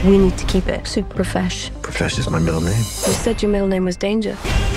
We need to keep it super fresh. Profesh is my middle name. You said your middle name was Danger.